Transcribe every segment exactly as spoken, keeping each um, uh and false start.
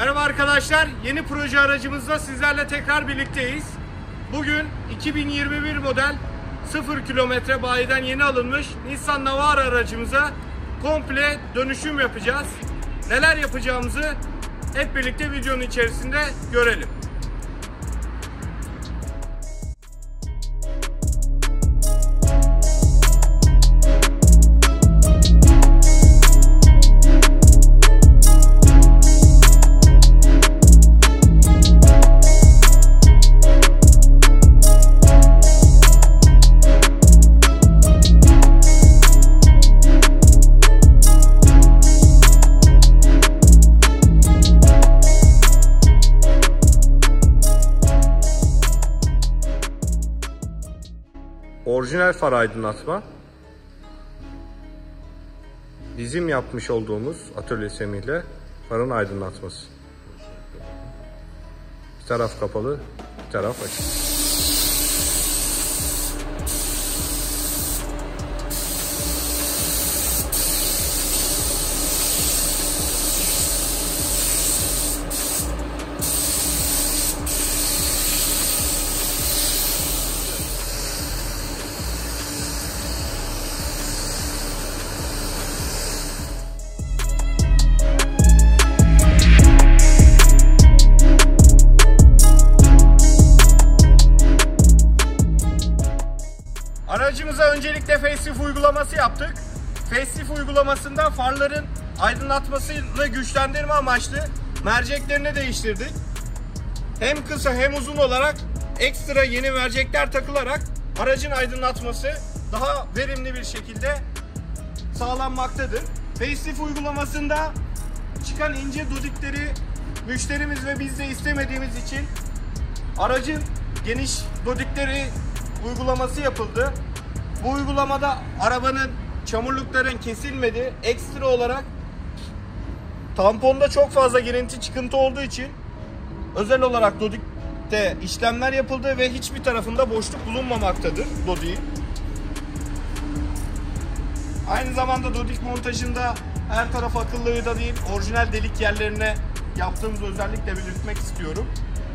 Merhaba arkadaşlar, yeni proje aracımızla sizlerle tekrar birlikteyiz. Bugün iki bin yirmi bir model sıfır kilometre bayiden yeni alınmış Nissan Navara aracımıza komple dönüşüm yapacağız. Neler yapacağımızı hep birlikte videonun içerisinde görelim. Orijinal far aydınlatma. Bizim yapmış olduğumuz atölye Semih'le farın aydınlatması. Bir taraf kapalı, bir taraf açık. Aracımıza öncelikle facelift uygulaması yaptık. Facelift uygulamasında farların aydınlatmasını güçlendirme amaçlı merceklerini değiştirdik. Hem kısa hem uzun olarak ekstra yeni mercekler takılarak aracın aydınlatması daha verimli bir şekilde sağlanmaktadır. Facelift uygulamasında çıkan ince dodikleri müşterimiz ve biz de istemediğimiz için aracın geniş dodikleri uygulaması yapıldı. Bu uygulamada arabanın çamurlukların kesilmedi. Ekstra olarak tamponda çok fazla girinti çıkıntı olduğu için özel olarak dodikte işlemler yapıldı ve hiçbir tarafında boşluk bulunmamaktadır dodiğin. Aynı zamanda dodik montajında her taraf akıllı vida değil, orijinal delik yerlerine yaptığımız özellikle belirtmek istiyorum.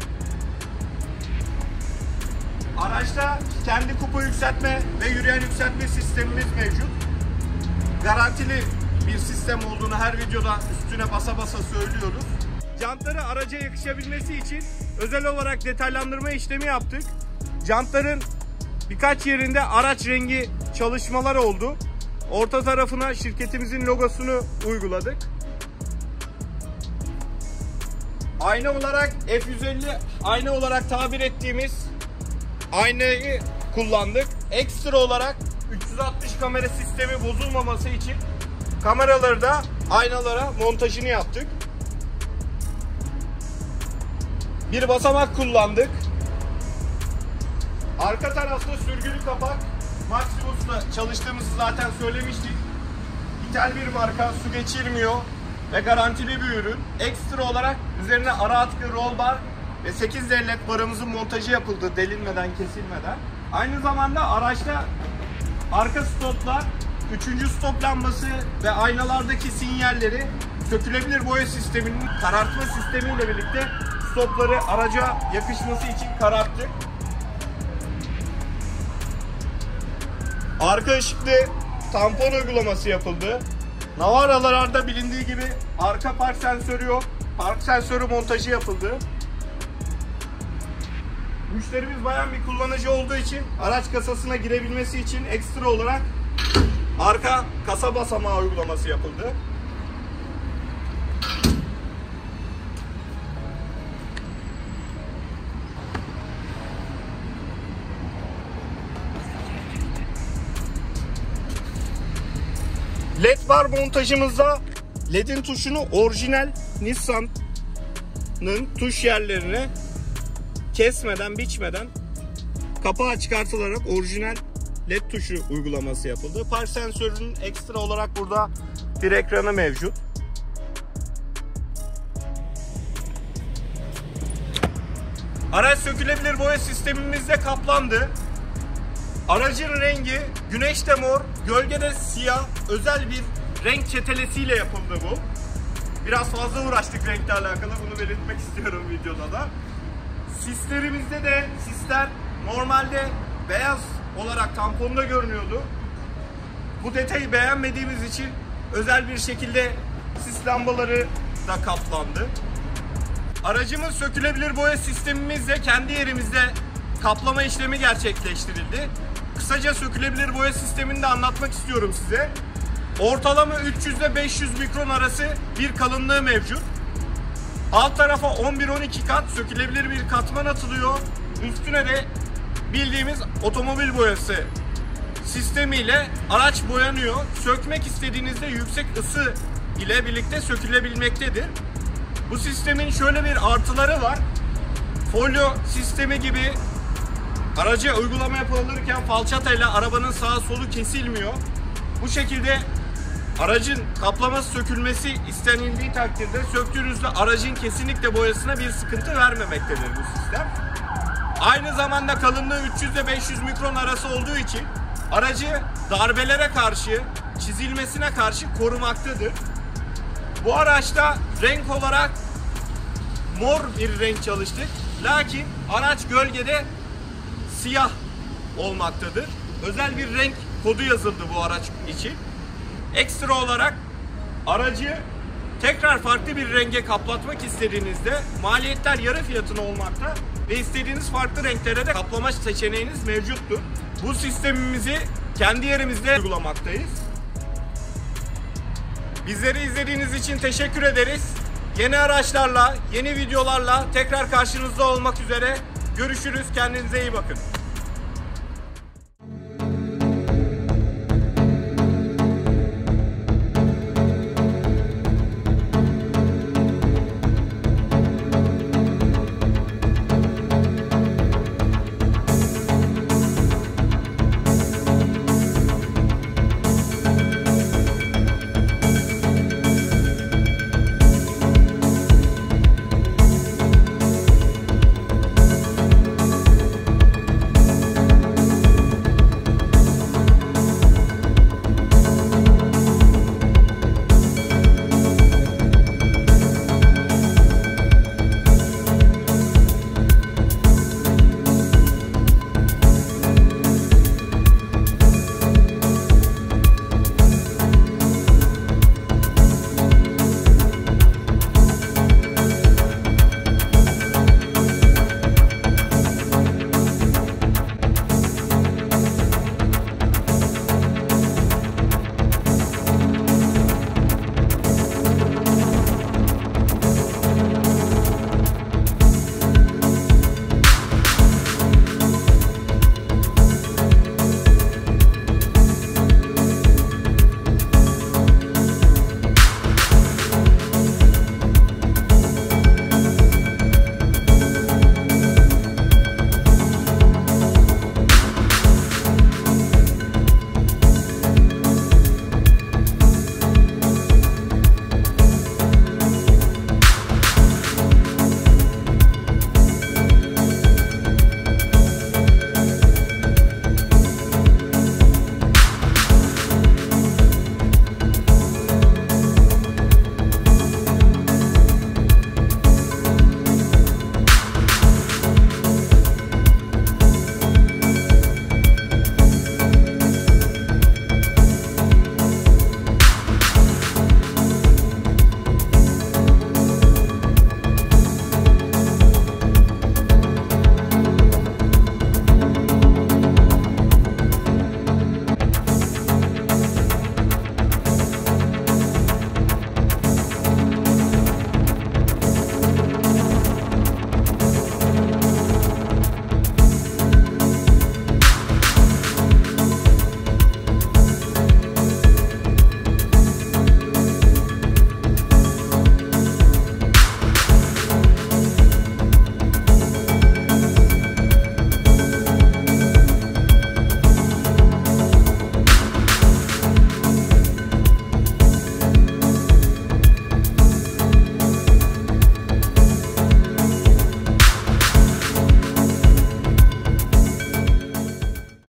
Araçta kendi kupa yükseltme ve yürüyen yükseltme sistemimiz mevcut. Garantili bir sistem olduğunu her videoda üstüne basa basa söylüyoruz. Jantları araca yakışabilmesi için özel olarak detaylandırma işlemi yaptık. Jantların birkaç yerinde araç rengi çalışmaları oldu. Orta tarafına şirketimizin logosunu uyguladık. Ayna olarak F yüz elli ayna olarak tabir ettiğimiz aynayı kullandık. Ekstra olarak üç yüz altmış kamera sistemi bozulmaması için kameraları da aynalara montajını yaptık. Bir basamak kullandık. Arka tarafta sürgülü kapak Maximus'la çalıştığımızı zaten söylemiştik. İthal bir marka, su geçirmiyor ve garantili bir ürün. Ekstra olarak üzerine ara atkı roll bar ve sekiz led barımızın montajı yapıldı delinmeden, kesilmeden. Aynı zamanda araçta arka stoplar, üçüncü stop lambası ve aynalardaki sinyalleri sökülebilir boya sisteminin karartma sistemiyle birlikte stopları araca yakışması için kararttık. Arka ışıklı tampon uygulaması yapıldı. Navara'larda bilindiği gibi arka park sensörü yok. Park sensörü montajı yapıldı. Müşterimiz bayan bir kullanıcı olduğu için araç kasasına girebilmesi için ekstra olarak arka kasa basamağı uygulaması yapıldı. Led bar montajımızda ledin tuşunu orijinal Nissan'ın tuş yerlerine kesmeden, biçmeden kapağı çıkartılarak orijinal led tuşu uygulaması yapıldı. Park sensörünün ekstra olarak burada bir ekranı mevcut. Araç sökülebilir boya sistemimizde kaplandı. Aracın rengi güneşte mor, gölgede siyah, özel bir renk çetelesiyle yapıldı bu. Biraz fazla uğraştık renkle alakalı, bunu belirtmek istiyorum videoda da. Sislerimizde de sisler normalde beyaz olarak tamponda görünüyordu. Bu detayı beğenmediğimiz için özel bir şekilde sis lambaları da kaplandı. Aracımız sökülebilir boya sistemimizle kendi yerimizde kaplama işlemi gerçekleştirildi. Kısaca sökülebilir boya sistemini de anlatmak istiyorum size. Ortalama üç yüz ile beş yüz mikron arası bir kalınlığı mevcut. Alt tarafa on bir on iki kat sökülebilir bir katman atılıyor. Üstüne de bildiğimiz otomobil boyası sistemiyle araç boyanıyor. Sökmek istediğinizde yüksek ısı ile birlikte sökülebilmektedir. Bu sistemin şöyle bir artıları var. Folyo sistemi gibi araca uygulama yapılırken falçatayla arabanın sağa solu kesilmiyor. Bu şekilde aracın kaplaması sökülmesi istenildiği takdirde söktüğünüzde aracın kesinlikle boyasına bir sıkıntı vermemektedir bu sistem. Aynı zamanda kalınlığı üç yüz ile beş yüz mikron arası olduğu için aracı darbelere karşı, çizilmesine karşı korumaktadır. Bu araçta renk olarak mor bir renk çalıştık. Lakin araç gölgede siyah olmaktadır. Özel bir renk kodu yazıldı bu araç için. Ekstra olarak aracı tekrar farklı bir renge kaplatmak istediğinizde maliyetler yarı fiyatına olmakta ve istediğiniz farklı renklere de kaplama seçeneğiniz mevcuttur. Bu sistemimizi kendi yerimizde uygulamaktayız. Bizleri izlediğiniz için teşekkür ederiz. Yeni araçlarla, yeni videolarla tekrar karşınızda olmak üzere. Görüşürüz. Kendinize iyi bakın.